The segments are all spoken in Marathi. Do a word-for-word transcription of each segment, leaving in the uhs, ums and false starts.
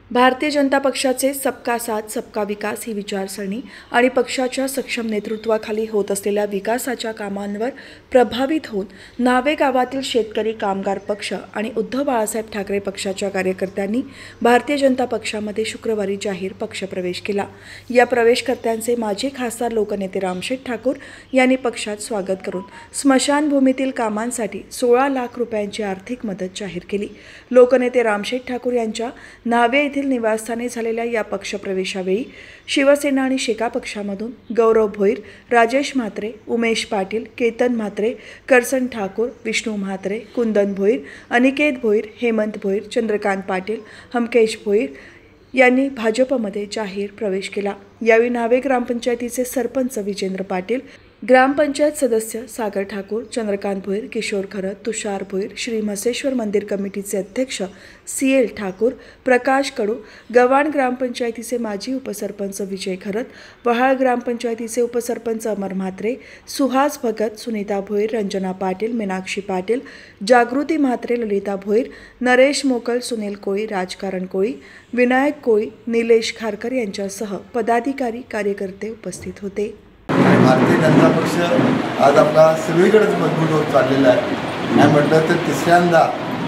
भारतीय जनता पक्षाचे सबका साथ सबका विकास ही विचारसरणी आणि पक्षाच्या सक्षम नेतृत्वाखाली होत असलेल्या विकासाच्या कामांवर प्रभावित होऊन नावे गावातील शेतकरी कामगार पक्ष आणि उद्धव बाळासाहेब ठाकरे पक्षाच्या कार्यकर्त्यांनी भारतीय जनता पक्षामध्ये शुक्रवारी जाहीर पक्षप्रवेश केला। या प्रवेशकर्त्यांचे माजी खासदार लोकनेते रामशेठ ठाकूर यांनी पक्षात स्वागत करून स्मशानभूमीतील कामांसाठी सोळा लाख रुपयांची आर्थिक मदत जाहीर केली। लोकनेते रामशेठ ठाकूर यांच्या नावे येथील निवासस्थानी झालेल्या या पक्षप्रवेशावेळी शिवसेना आणि शेका पक्षामधून गौरव भोईर, राजेश म्हात्रे, उमेश पाटील, केतन म्हात्रे, करसन ठाकूर, विष्णू म्हात्रे, कुंदन भोईर, अनिकेत भोईर, हेमंत भोईर, चंद्रकांत पाटील, हमकेश भोईर यांनी भाजपमध्ये जाहीर प्रवेश केला। यावेळी नावे ग्रामपंचायतीचे सरपंच विजेंद्र पाटील, ग्रामपंचायत सदस्य सागर ठाकूर, चंद्रकांत भोईर, किशोर खरत, तुषार भोईर, श्री म्हसेश्वर मंदिर कमिटीचे अध्यक्ष सी एल ठाकूर, प्रकाश कडू, गव्हाण ग्रामपंचायतीचे माजी उपसरपंच विजय खरत, वहाळ ग्रामपंचायतीचे उपसरपंच अमर म्हात्रे, सुहास भगत, सुनीता भोईर, रंजना पाटील, मीनाक्षी पाटील, जागृती म्हात्रे, ललिता भोईर, नरेश मोकल, सुनील कोळी, राजकारण कोळी, विनायक कोळी, निलेश खारकर यांच्यासह पदाधिकारी कार्यकर्ते उपस्थित होते। भारतीय जनता पक्ष आज आपला सगळीकडेच मजबूत होत चाललेला आहे। नाही म्हटलं तर तिसऱ्यांदा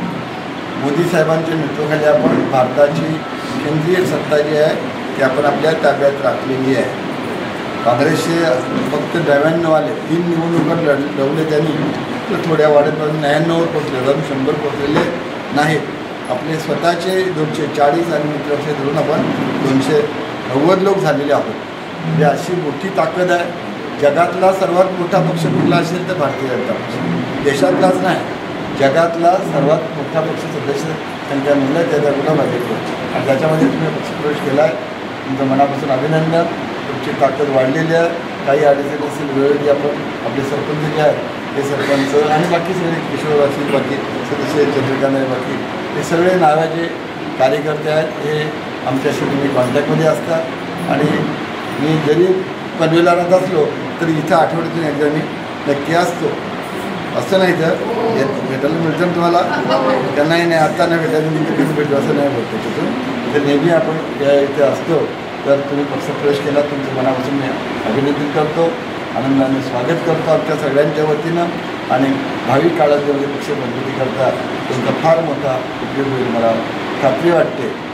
मोदी साहेबांच्या नेतृत्वाखाली आपण भारताची केंद्रीय सत्ता जी आहे ती आपण आपल्या ताब्यात राखलेली आहे। काँग्रेसचे फक्त नव्याण्णव आले, तीन निवडणुका लढ लढवले त्यांनी, तर थोड्या वाढत नव्याण्णववर पोचले, अजून शंभर पोचलेले नाहीत। आपले स्वतःचे दोनशे चाळीस आणि मित्रपक्ष धरून आपण दोनशे नव्वद लोक झालेले आहोत। ही अशी मोठी ताकद आहे। जगातला सर्वात मोठा पक्ष कुठला असेल तर भारतीय जनता पक्ष, देशातलाच नाही जगातला सर्वात मोठा पक्ष सदस्य संख्या म्हणलं त्याचा कुठला भाजप आणि त्याच्यामध्ये तुम्ही पक्षप्रवेश केला आहे, तुमचं मनापासून अभिनंदन। तुमची ताकद वाढलेली आहे। काही अडचणी असेल वेळेची आपण आपले सरपंच जे आहेत ते सरपंच आणि बाकी सगळे किशोर असतील, बाकी सदस्य चंद्रकांत आहे, बाकी हे सगळे नावाचे कार्यकर्ते आहेत। हे आमच्याशी तुम्ही कॉन्टॅक्टमध्ये असतात आणि मी जरी पनवेलला राहत असलो तरी इथं आठवड्यातून एकदा मी नक्की असतो। असं नाही तर भेटायला मिळतं ना तुम्हाला, त्यांनाही नाही आता नाही भेटायचं मी कधी भेटू असं नाही होत। त्याच्यातून तर नेहमी आपण या इथे असतो, तर तुम्ही पक्षप्रवेश केला तुमचं मनापासून मी अभिनंदन करतो, आनंदाने स्वागत करतो आमच्या सगळ्यांच्या वतीनं आणि भावी काळात जेवढे पक्ष मजबूती करता तुमचा फार मोठा उपयोग होईल मला खात्री वाटते।